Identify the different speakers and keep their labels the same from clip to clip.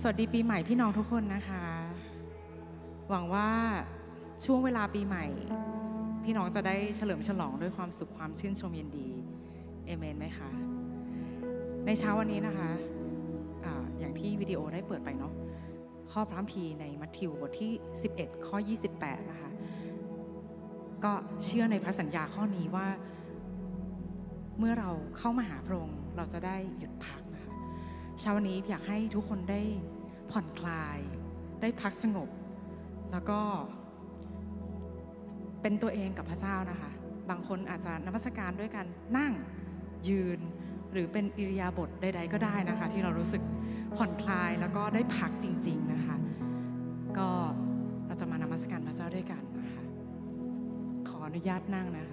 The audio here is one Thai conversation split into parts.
Speaker 1: วัสดีปีใหม่พี่น้องทุกคนนะคะหวังว่าช่วงเวลาปีใหม่พี่น้องจะได้เฉลิมฉลองด้วยความสุขความชื่นชมยินดีเอเมนไหมคะในเช้าวันนี้นะคะอย่างที่วิดีโอได้เปิดไปเนาะข้อพระคัมภีร์ในมัทธิวบทที่11ข้อ28นะคะก็เชื่อในพระสัญญาข้อนี้ว่าเมื่อเราเข้ามาหาพระองค์เราจะได้หยุดพักนะคะเช้าวันนี้อยากให้ทุกคนได้ผ่อนคลายได้พักสงบแล้วก็เป็นตัวเองกับพระเจ้านะคะบางคนอาจจะนมัสการด้วยกันนั่งยืนหรือเป็นอิริยาบถใดๆก็ได้นะคะที่เรารู้สึกผ่อนคลายแล้วก็ได้พักจริงๆนะคะก็เราจะมานมัสการพระเจ้าด้วยกันนะคะขออนุญาตนั่งนะคะ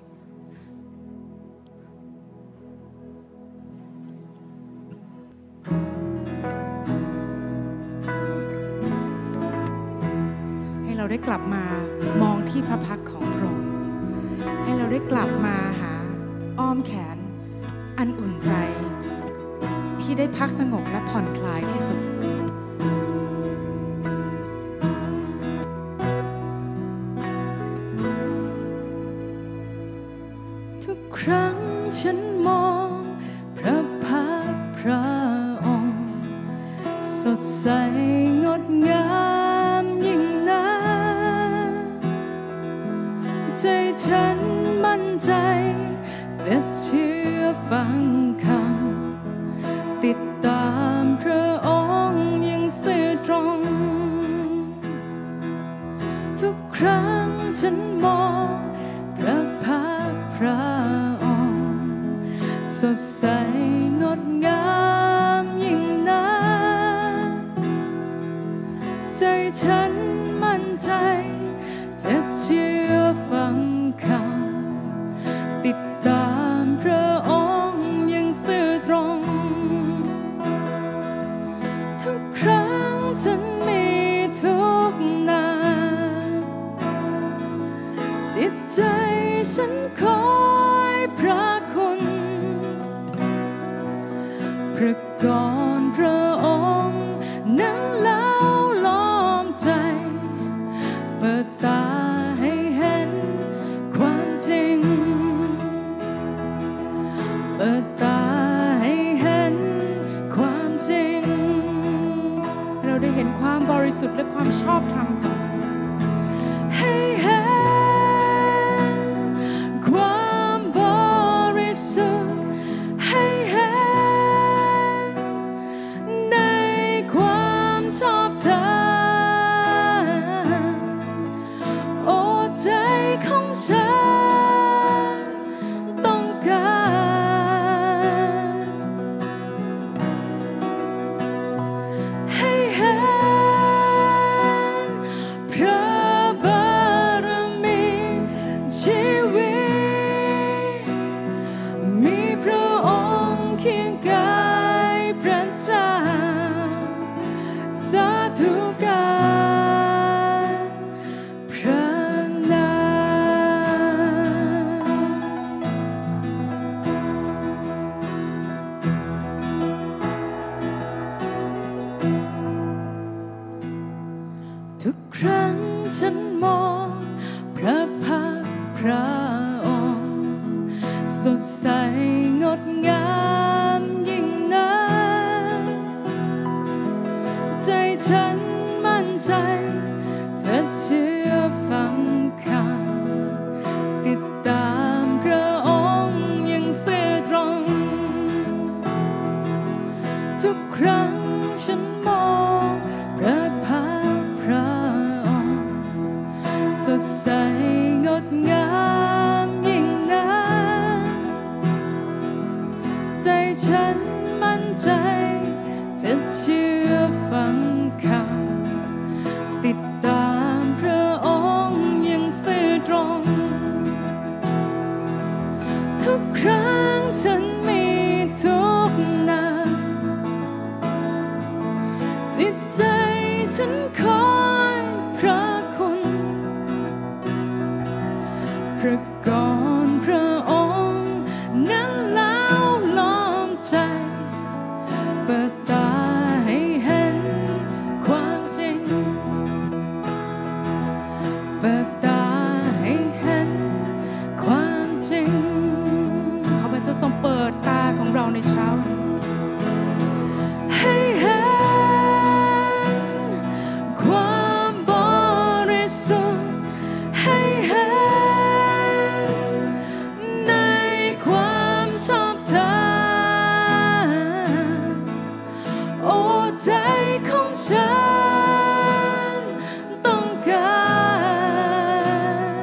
Speaker 1: ให้เราได้กลับมามองที่พระพักตร์ของพระองค์ให้เราได้กลับมาหาอ้อมแขนอันอุ่นใจที่ได้พักสงบและผ่อนคลายที่สุดทุกครั้งฉันมองพระพักตร์พระองค์สดใสงดงามยิ่งนักใจฉันมั่นใจจะเชื่อฟังคำติดตามพระองค์อย่างซื่อตรงทุกครั้งฉันมองพระพักตร์พระองค์สดใสงดงามยิ่งนักใจฉันมั่นใจจะเชื่อฟังคำติดตามพระองค์อย่างซื่อตรงทุกครั้งฉันมีทุกข์หนักจิตใจฉันคอยพระคุณพระกรพระองค์นั้นเล่าล้อมใจเปิดตาให้เห็นความจริงเปิดตาให้เห็นความจริงเราได้เห็นความบริสุทธิ์และความชอบธรรมของพระองค์ให้เห็นความบริสุทธิ์ให้เห็นในความชอบธรรมโอ้ใจของฉันต้องการให้เห็นพระบารมีชีวิตมีพระองค์เคียงกายพระเจ้าสาธุการพระนามทุกครั้งฉันมองพระพักตร์พระองค์สดใสงดงามยิ่งนักใจฉันมั่นใจจะเชื่อฟังคำติดตามพระองค์อย่างซื่อตรงทุกครั้งฉันมองพระพักตร์พระองค์สดใสงดงามยิ่งนักใจฉันมั่นใจจะเชื่อฟังคำติดตามพระองค์อย่างซื่อตรงทุกครั้งฉันมีทุกข์หนักจิตใจฉันคอยพระคุณพระกรพระองค์นั้นเล่าล้อมใจเปิดตาให้เห็นปิดตาให้เห็นความจริงขอพระเจ้าทรงเปิดตาของเราในเช้าให้เห็นความบริสุทธิ์ให้เห็นในความชอบธรรมโอ้ใจของฉันต้องการ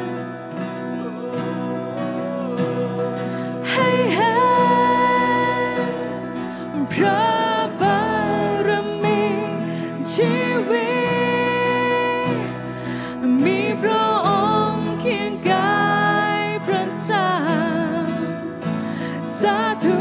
Speaker 1: ให้เห็นพระบารมีชีวิตมีพระองค์เคียงกายพระเจ้าสาธุ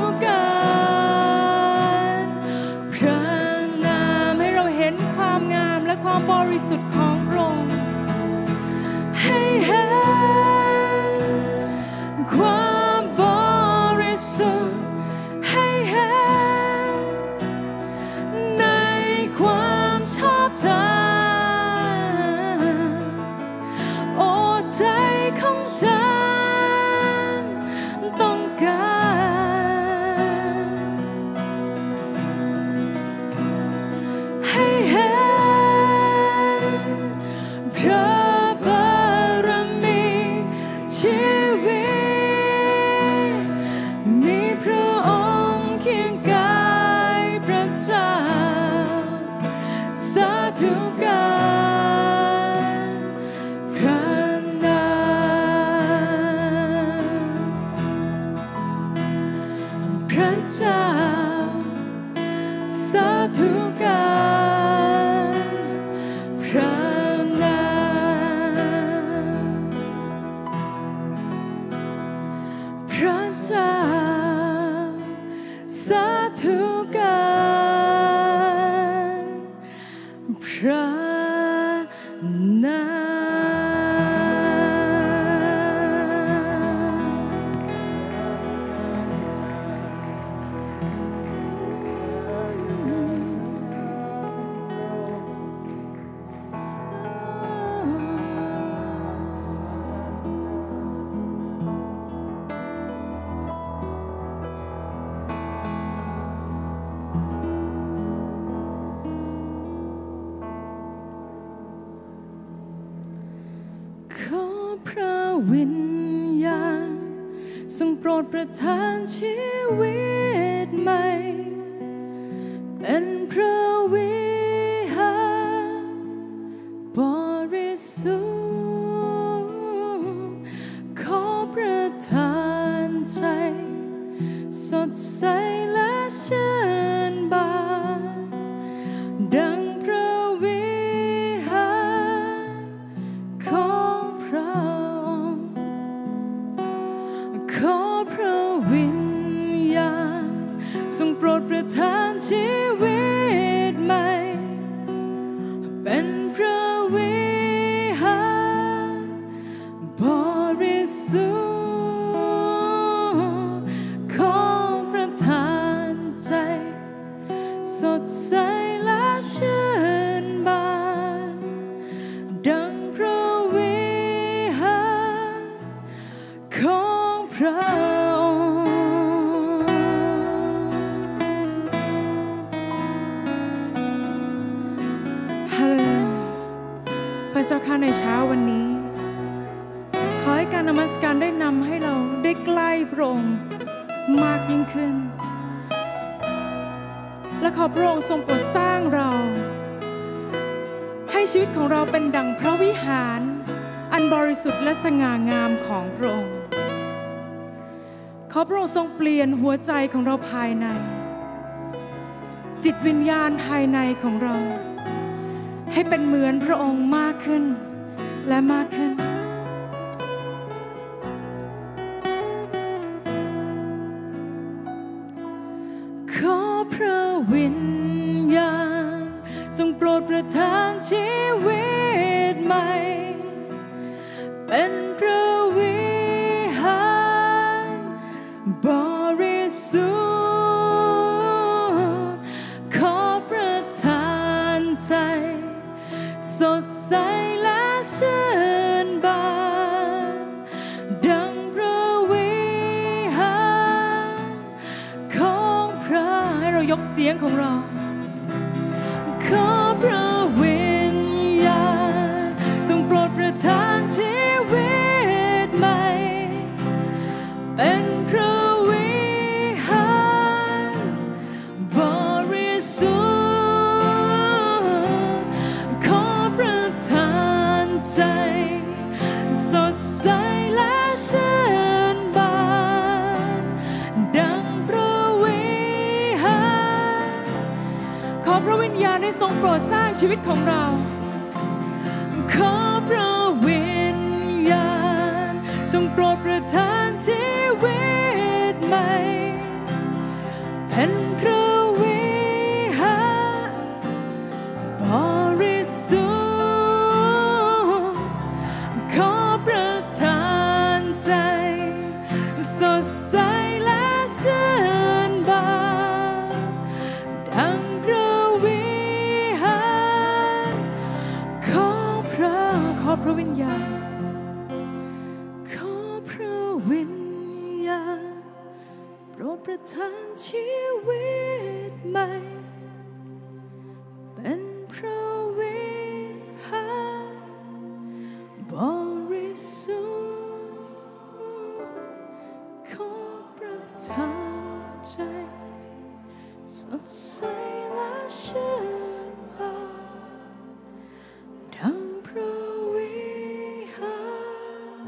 Speaker 1: การพระนามให้เราเห็นความงามและความบริสุทธิ์ของพระองค์ให้เห็นความบริสุทธิ์ให้เห็นในความชอบธรรมโอ้ใจของฉันต้องการให้เห็นพระบารมีชีวิตมีพระองค์เคียงกายพระเจ้าสาธุการพระนามพระเจ้าสาธุการพระนามพระเจ้าสาธุการพระนขอพระวิญญาณทรงโปรดประทานชีวิตใหม่เป็นพระวิหารบริสุทธิ์ขอประทานใจสดใสและชื่นบานดังพระวิหารของพระองค์ขอพระวิญญาณทรงโปรดประทานชีวิตใหม่เป็นพระวิหารบริสุทธิ์ขอประทานใจสดใสและชื่นบานดังพระวิหารของพระองค์ฮาเลลูยาพระเจ้าข้าในเช้าวันนี้ขอให้การนมัสการได้นำให้เราได้ใกล้พระองค์มากยิ่งขึ้นและขอพระองค์ทรงโปรดสร้างเราให้ชีวิตของเราเป็นดั่งพระวิหารอันบริสุทธิ์และสง่างามของพระองค์ขอพระองค์ทรงเปลี่ยนหัวใจของเราภายในจิตวิญญาณภายในของเราให้เป็นเหมือนพระองค์มากขึ้นและมากขึ้นขอพระวิญญาณทรงโปรดประทานชีวิตใหม่เป็นพระวิหารบริสุทธิ์ขอประทานใจสดใสและชื่สียงของเราขอพระวิญญาณทรงโปรดประทานชีวิตใหม่เป็นพระวิหารบริสุทธิ์ขอประทานใจสดใสและชื่นบานดังพระวิหารขอพระวิญญาณได้ทรงโปรดสร้างชีวิตของเราขอพระวิญญาณทรงโปรดประทานชีวิตใหม่เป็นพระวิหารบริสุทธิ์ขอประทานใจสดใสและชื่นบานดังพระวิหารขอพระวิญญาณขอพระวิญญาณโปรดประทานชีวิตใหม่เป็นพระวิหารบริสุทธิ์ขอประทานใจสดใสและชื่นบานดังพระวิหาร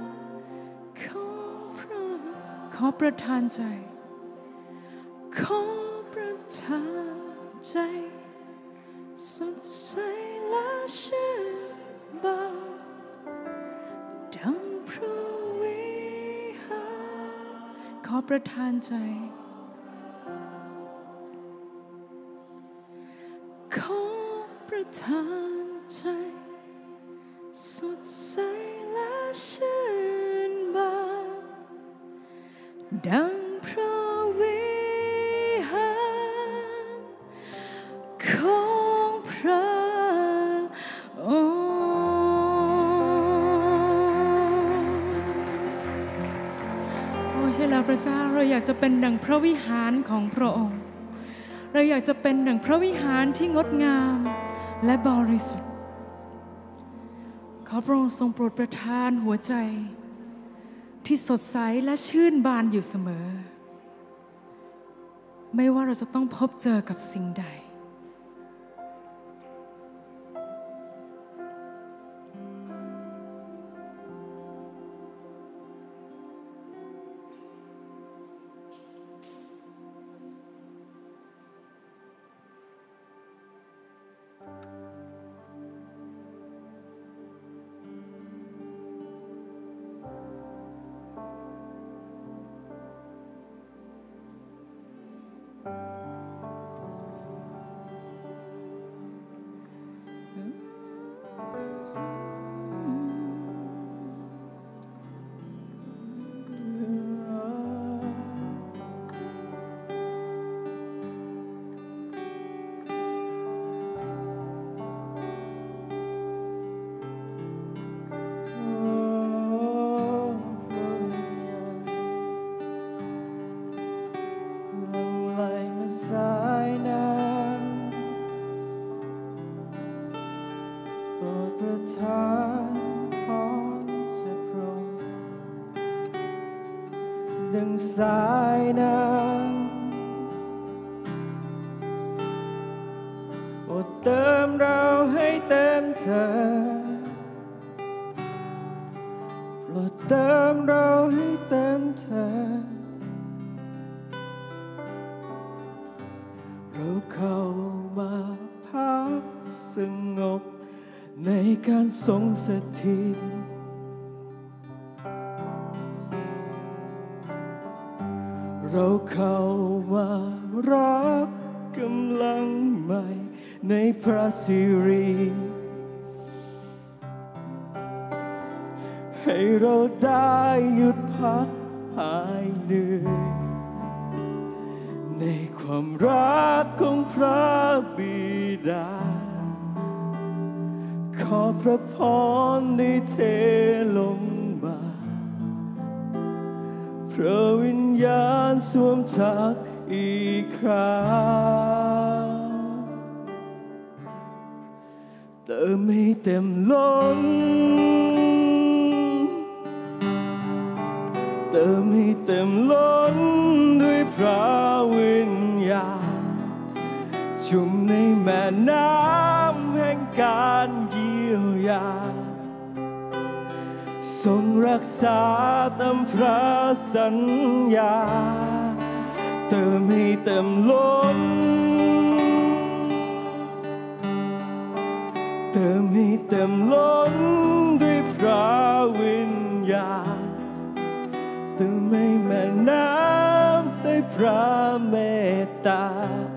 Speaker 1: ขอประทานใจขอประทานใจสดใสและชื่นบานดังพระวิหารขอประทานใจขอประทานใจสดใสและชื่นบานดังพระวิหารของพระใช่แล้วพระเจ้าเราอยากจะเป็นดังพระวิหารของพระองค์เราอยากจะเป็นดังพระวิหารที่งดงามและบริสุทธิ์ขอพระองค์ทรงโปรดประทานหัวใจที่สดใสและชื่นบานอยู่เสมอไม่ว่าเราจะต้องพบเจอกับสิ่งใด
Speaker 2: ดังสายน้ำโปรดเติมเราให้เต็มเธอโปรดเติมเราให้เต็มเธอเราเข้ามาพักสงบในการทรงสถิตเราเข้ามารับกำลังใหม่ในพระสิริให้เราได้หยุดพักหายเหนื่อยในความรักของพระบิดาขอพระพรได้เทลงมาพระวิญญาณสวมทับอีกครั้งติมให้เต็มล้นเติมให้เต็มล้นด้วยพระวิญญาณชุ่มในแม่น้ำแห่งการเยียวยาทรงรักษาตามพระสัญญาเติมให้เต็มล้นเติมให้เต็มล้นด้วยพระวิญญาณเติมให้แม่น้ำด้วยพระเมตตา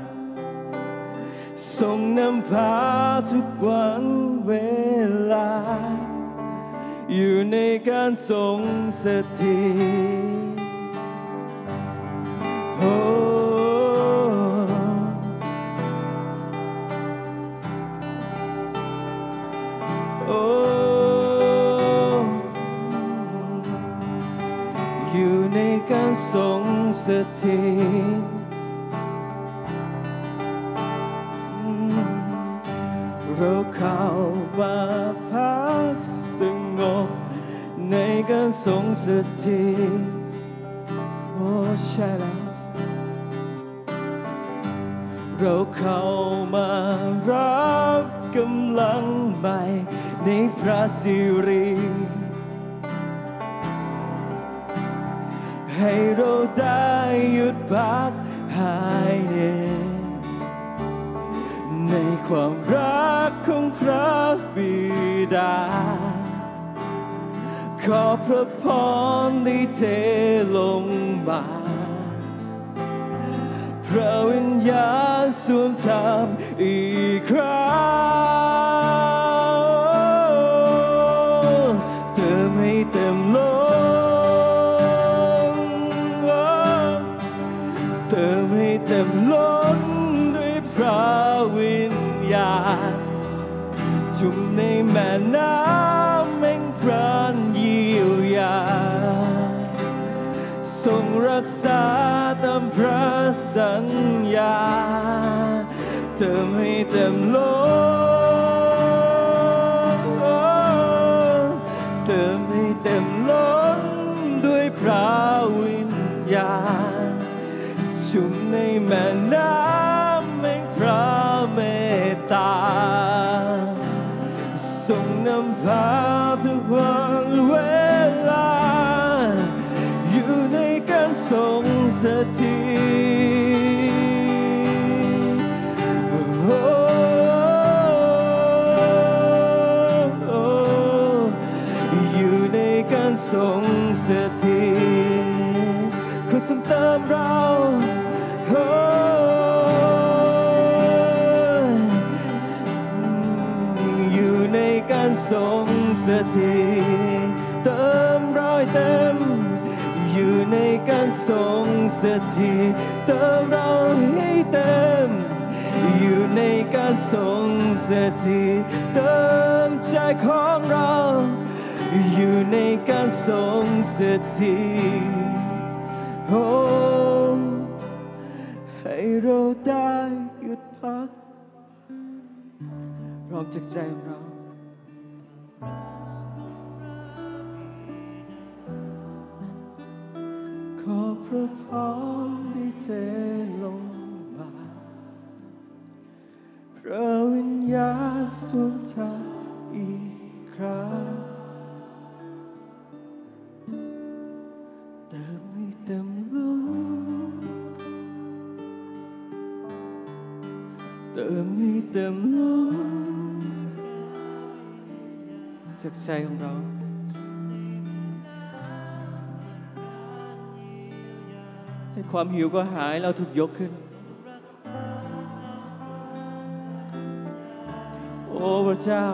Speaker 2: ทรงนำพาทุกวันเวลาอยู่ในการทรงสถิตโอ้โอ้อยู่ในการทรงสถิตเราเข้ามาพักสงบในการทรงสถิตโอ้ใช่แล้วเราเข้ามารับกำลังใหม่ในพระสิริให้เราได้หยุดพักหายเหนื่อยในความรักของพระบิดาขอพระพรได้เทลงมาพระวิญญาณสวมทับอีกครั้งเติมให้เต็มล้นเติมให้เต็มล้นด้วยพระวิญญาณจุ่มในแม่น้ำแห่งพระเยียวยาทรงรักษาตามพระสัญญาเติมให้เต็มล้นเติมให้เต็มล้นด้วยพระวิญญาณชุ่มในแม่น้ำแห่งพระเมตตาทรงนำพาทุกวันเวลาอยู่ในการทรงสถิตอยู่ในการทรงสถิตคนทรงเติมเราอยู่ในการทรงสถิตเติมร้อยเต็มอยู่ในการทรงสถิตเติมเราให้เต็มอยู่ในการทรงสถิตเติมใจของเราอยู่ในการทรงสถิตโอ้ให้เราได้หยุดพักร้องจากใจของเราขอพระพรได้เทลงมาพระวิญญาณสวมทับอีกครั้งเติมให้เต็มล้นเติมให้เต็มล้นจากใจของเราให้ความหิวก็หายเราถูกยกขึ้นโอ้พระเจ้า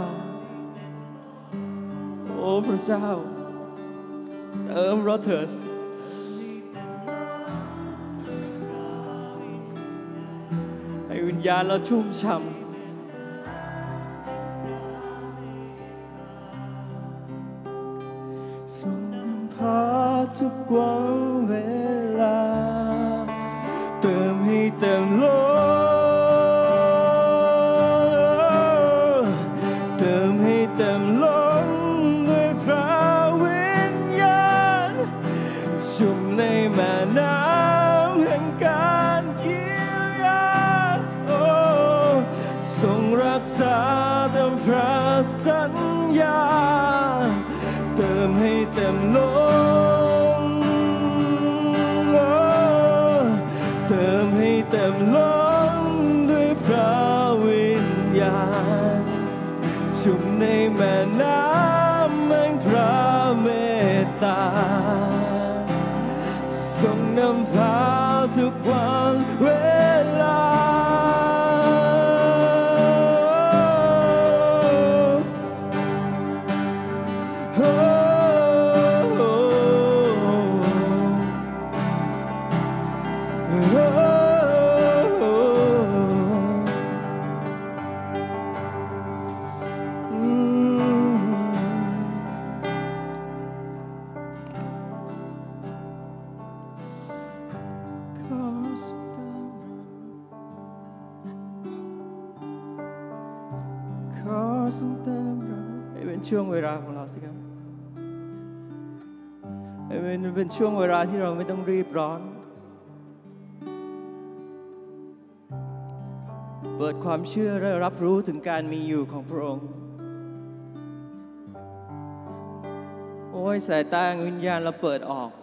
Speaker 2: โอ้พระเจ้าเติมเราเถิดให้วิญญาณเราชุ่มฉ่ำทรงพาทุกวันเวลาเติมให้เต็มล้นเติให้เต็มล้นเติมให้เต็มล้นด้วยพระวิญญาณชุ่มในแม่น้ำแห่งพระเมตตาทรงนำพาทุกวันเวลาช่วงเวลาของเราสิครับมันเป็นช่วงเวลาที่เราไม่ต้องรีบร้อนเปิดความเชื่อและรับรู้ถึงการมีอยู่ของพระองค์โอ้ยสายตาวิญญาณเราเปิดออก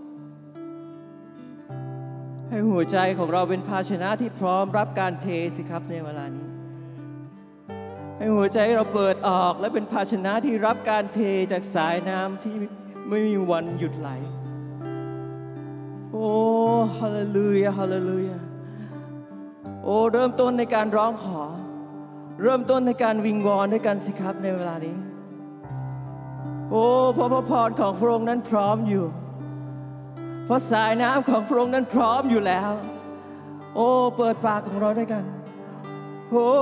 Speaker 2: ให้หัวใจของเราเป็นภาชนะที่พร้อมรับการเทสิครับในเวลานี้ให้หัวใจเราเปิดออกและเป็นภาชนะที่รับการเทจากสายน้ำที่ไม่มีวันหยุดไหลโอ้ฮาเลลูยาฮาเลลูยาโอ้เริ่มต้นในการร้องขอเริ่มต้นในการวิงวอนด้วยกันสิครับในเวลานี้โอ้เพราะพระพรของพระองค์นั้นพร้อมอยู่เพราะสายน้ำของพระองค์นั้นพร้อมอยู่แล้วโอ้เปิดปากของเราด้วยกันโอ้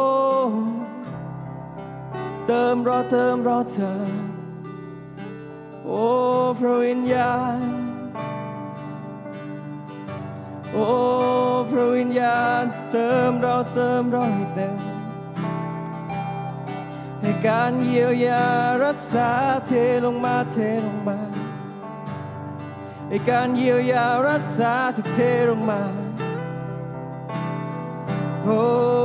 Speaker 2: เติมรอเติมรอเธอโอ้พระวิญญาณโอ้พระวิญญาณเติมเราให้เต็มให้การเยียวยารักษาเทลงมาให้การเยียวยารักษาทุกเทลงมาโอ้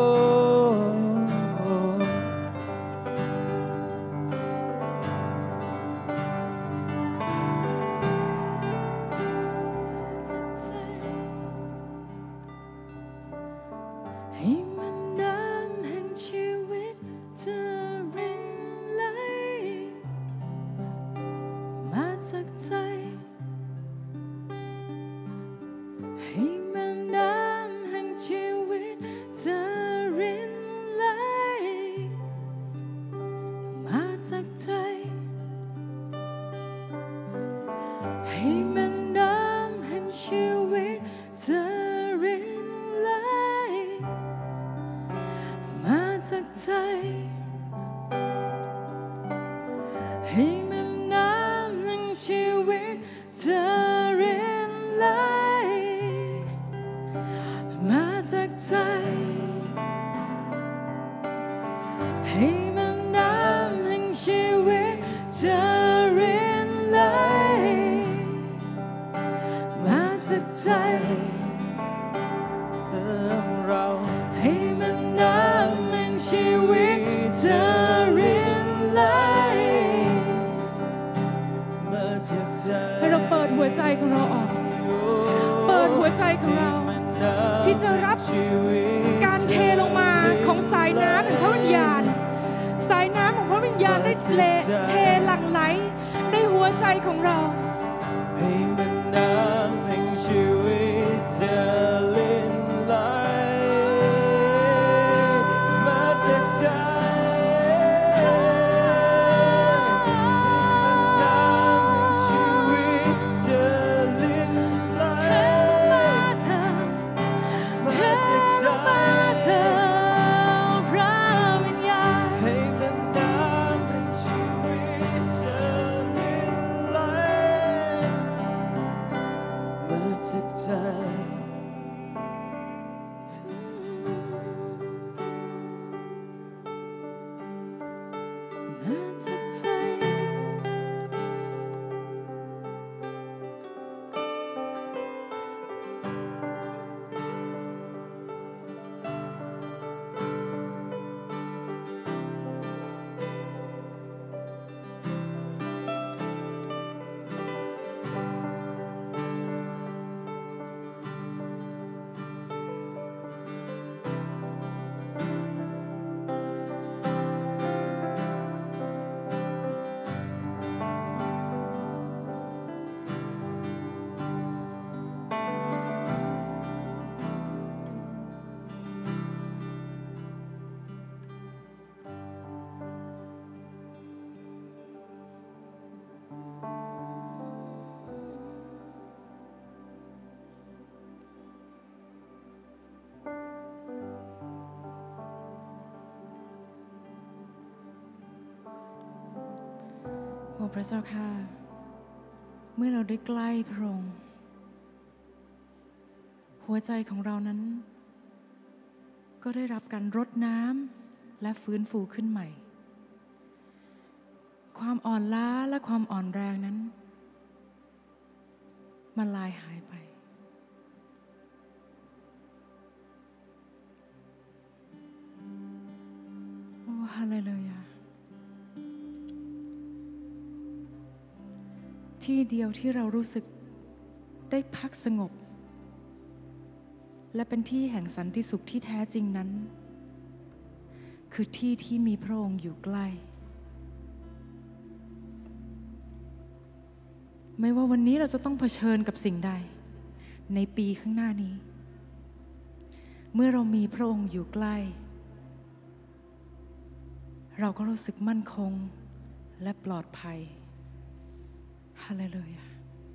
Speaker 1: ให้เราเปิดหัวใจของเราออกเปิดหัวใจของเราที่จะรับการเทลงมาของสายน้ำของพระวิญญาณสายน้ำของพระวิญญาณได้เทหลั่งไหลในหัวใจของเรา
Speaker 2: ให้มันน้ำแห่งชีวิตจะลิ้นไหลมาจากใจม
Speaker 1: พระเจ้าค่ะเมื่อเราได้ใกล้พระองค์หัวใจของเรานั้นก็ได้รับการรดน้ำและฟื้นฟูขึ้นใหม่ความอ่อนล้าและความอ่อนแรงนั้นมันลายหายไปโอ้ฮาเลลูยาที่เดียวที่เรารู้สึกได้พักสงบและเป็นที่แห่งสันติสุขที่แท้จริงนั้นคือที่ที่มีพระองค์อยู่ใกล้ไม่ว่าวันนี้เราจะต้องเผชิญกับสิ่งใดในปีข้างหน้านี้เมื่อเรามีพระองค์อยู่ใกล้เราก็รู้สึกมั่นคงและปลอดภัยฮาเลลูยา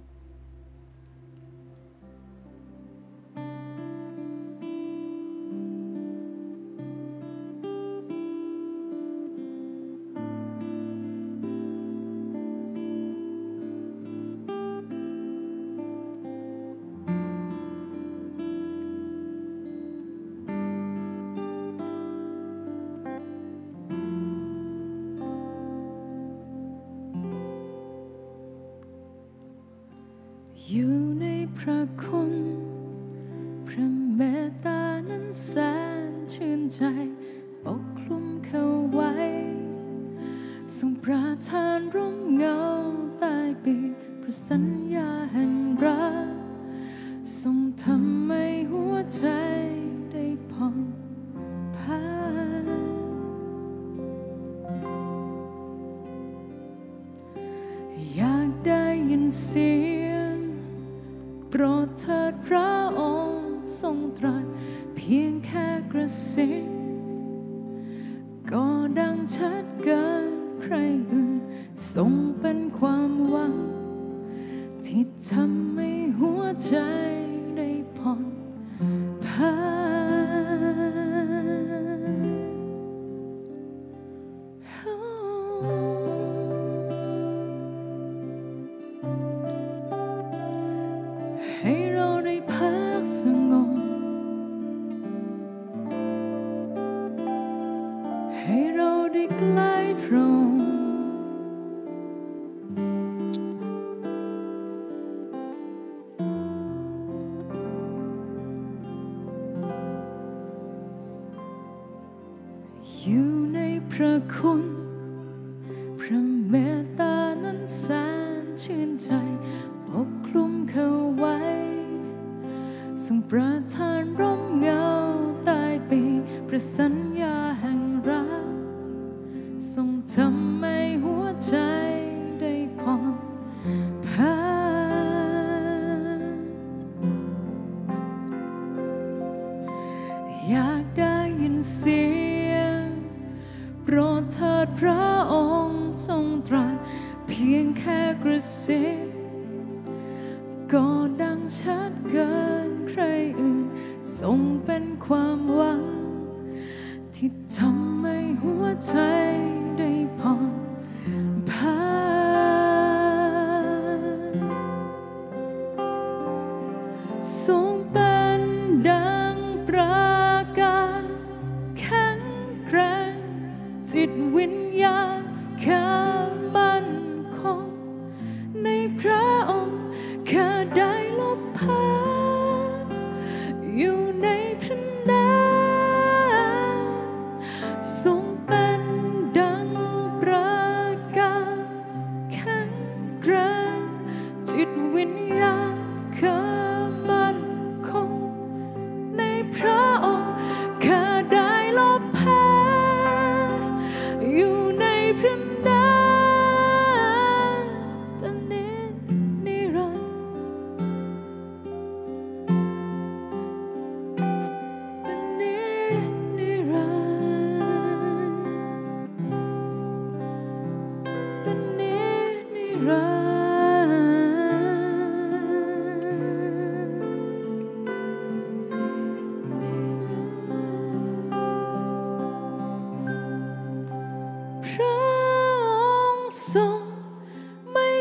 Speaker 1: อยู่ในพระคุณพระเมตตานั้นแสนชื่นใจปกคลุมเขาไว้ทรงประทานร่มเงาใต้ปีกพระสัญญาแห่งรักทรงทำให้หัวใจได้ผ่องผันอยากได้ยินเสียงโปรดเถิดพระองค์ทรงตรัสเพียงแค่กระซิบก็ดังชัดเกินใครอื่นทรงเป็นความหวังที่ทำให้หัวใจได้ผ่อนผันให้เราได้พักสงบให้เราได้ใกล้พระองค์อยู่ในพระคุณพระเมตตานั้นแสนชื่นใจปกคลุมเขาไว้ทรงประทานร่มเงาใต้ปีกพระสัญญาแห่งรักทรงทำให้หัวใจได้ผ่องผันอยากได้ยินเสียงโปรดเถิดพระองค์ทรงตรัสเพียงแค่กระซิบก็ดังชัดเกินใครอื่นทรงเป็นความหวังที่ทำให้หัวใจได้ผ่องผันทรงเป็นดังประกายแข็งแกร่งจิตวิญญาณข้ามั่นคงในพระองค์ข้าได้หลบภัยอยู่ในพระนามทรงเป็นดังประกายแข็งแกร่งจิตวิญญาณข้ามั่นคงในพระองค์ข้าได้หลบภัยอยู่ในพระนามเป็นนิรันดร์เป็นนิรันดร์เป็นนิรันดร์พระองค์ทรง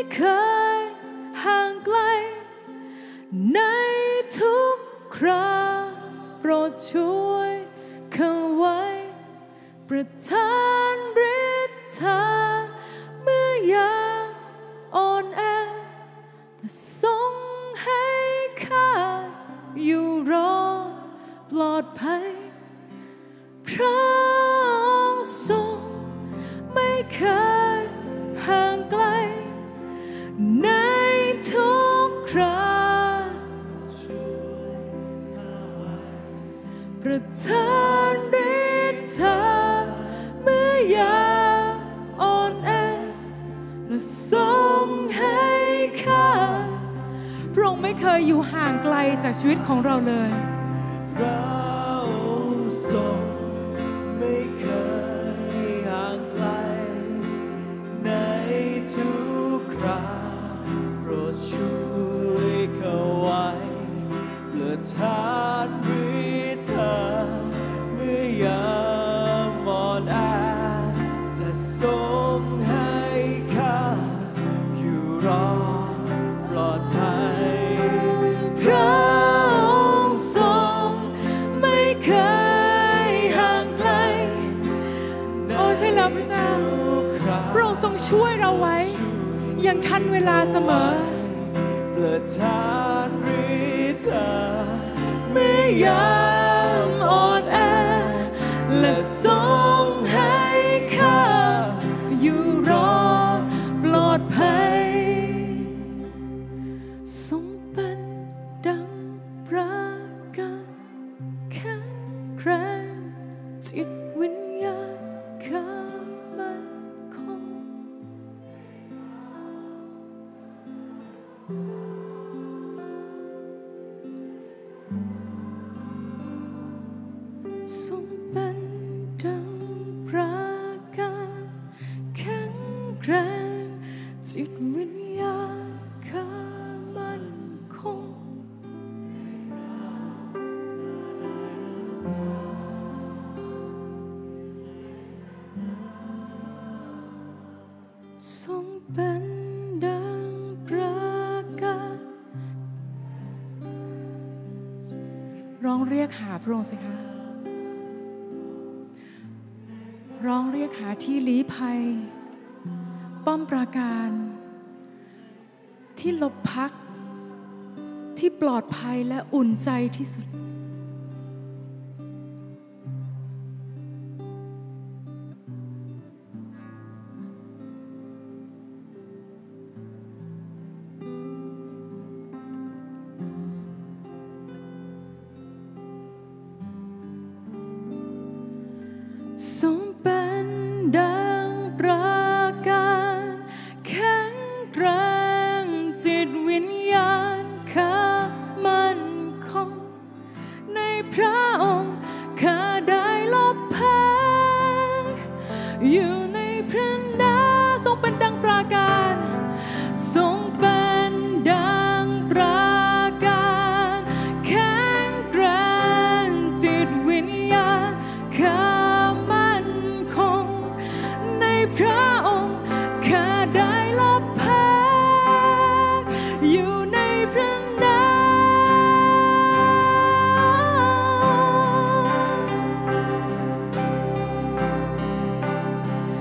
Speaker 1: เคยห่างไกลในทุกคราโปรดช่วยเข้าไว้ประทานฤทธาเมื่อยามอ่อนแอแต่ทรงให้ข้าอยู่รอปลอดภัยพระองค์ทรงไม่เคยห่างไกลในทุกคราประทานฤทธาเมื่อยามอ่อนแอและทรงให้ข้าพระองค์ไม่เคยอยู่ห่างไกลจากชีวิตของเราเลย
Speaker 2: พระองค์ทรงไม่เคยห่างไกลในทุกคราโปรดช่วยเข้าไว้ประทานฤทธาเมื่อยามอ่อนแอและทรงให้ข้าอยู่รอปลอดภัย
Speaker 1: พระองค์ทรงไม่เคยห่างไกลโอ้ใช่แล้วพระเจ้าพระองค์ทรงช่วยเราไว้ยังทันเวลาเสมอ
Speaker 2: ประทานฤทธาเมื่อยามอ่อนแอและทรงให้ข้าอยู่รอปลอดภัย
Speaker 1: ทรงเป็นดังปราการแข็งแกร่งจิตวิญญาณข้ามั่นคงทรงเป็นดังปราการแข็งแกร่งจิตวิญญาณข้ามั่นคงทรงเป็นดังปราการร้องเรียกหาพระองค์สิคะร้องเรียกหาที่ลี้ภัยป้อมปราการที่หลบพักที่ปลอดภัยและอุ่นใจที่สุดทรงเป็นดังปราการแข็งแกร่งจิตวิญญาณข้ามั่นคงในพระองค์ข้าได้หลบพักอยู่ในพระนามทรงเป็นดังปราการทรงเป็นดังปราการแข็งแกร่งจิตวิญญาณข้าพระองค์ข้าได้หลบพักอยู่ในพระนาม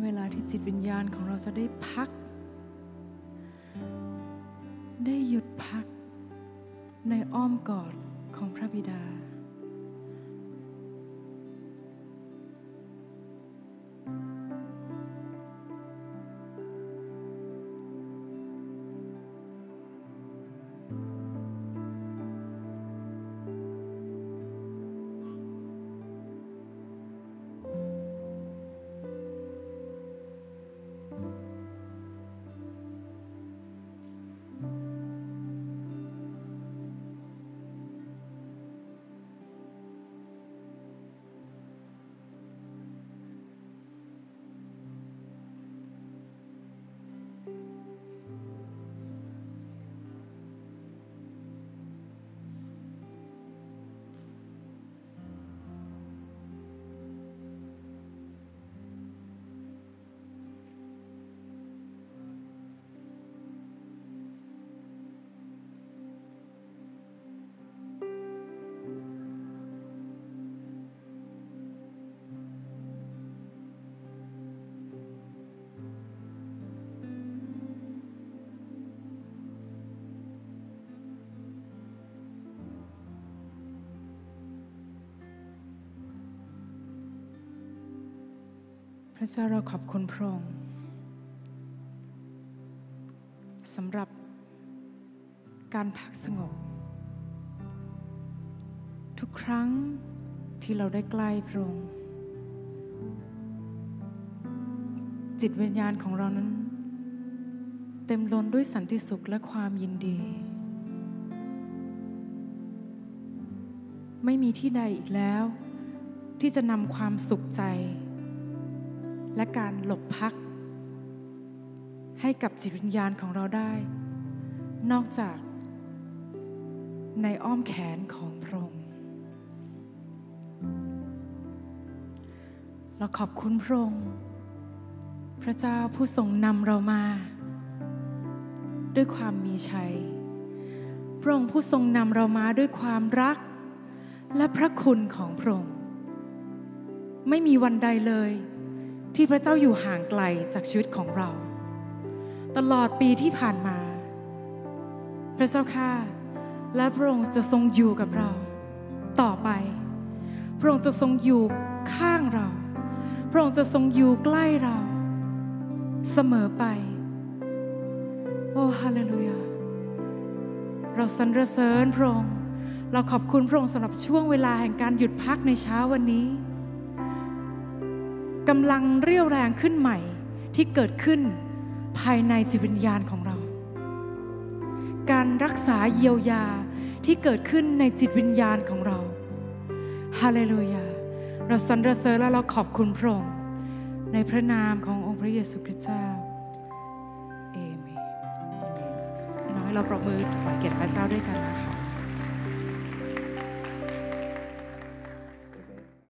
Speaker 1: เวลาที่จิตวิญญาณของเราจะได้พักได้หยุดพักในอ้อมกอดของพระบิดาพระเจ้าเราขอบคุณพระองค์สำหรับการพักสงบทุกครั้งที่เราได้ใกล้พระองค์จิตวิญญาณของเรานั้นเต็มล้นด้วยสันติสุขและความยินดีไม่มีที่ใดอีกแล้วที่จะนำความสุขใจและการหลบพักให้กับจิตวิญญาณของเราได้นอกจากในอ้อมแขนของพระองค์เราขอบคุณพระองค์พระเจ้าผู้ทรงนำเรามาด้วยความมีชัยพระองค์ผู้ทรงนำเรามาด้วยความรักและพระคุณของพระองค์ไม่มีวันใดเลยที่พระเจ้าอยู่ห่างไกลจากชีวิตของเราตลอดปีที่ผ่านมาพระเจ้าข้าและพระองค์จะทรงอยู่กับเราต่อไปพระองค์จะทรงอยู่ข้างเราพระองค์จะทรงอยู่ใกล้เราเสมอไปโอ้ฮาเลลูยาเราสรรเสริญพระองค์เราขอบคุณพระองค์สำหรับช่วงเวลาแห่งการหยุดพักในเช้าวันนี้กำลังเรี่ยวแรงขึ้นใหม่ที่เกิดขึ้นภายในจิตวิญญาณของเราการรักษาเยียวยาที่เกิดขึ้นในจิตวิญญาณของเราฮาเลลูยาเราสรรเสริญและเราขอบคุณพระองค์ในพระนามขององค์พระเยซูคริสต์เจ้าเอเมนน้อยเราปรบมือถวายเกียรติพระเจ้าด้วยกันนะคะ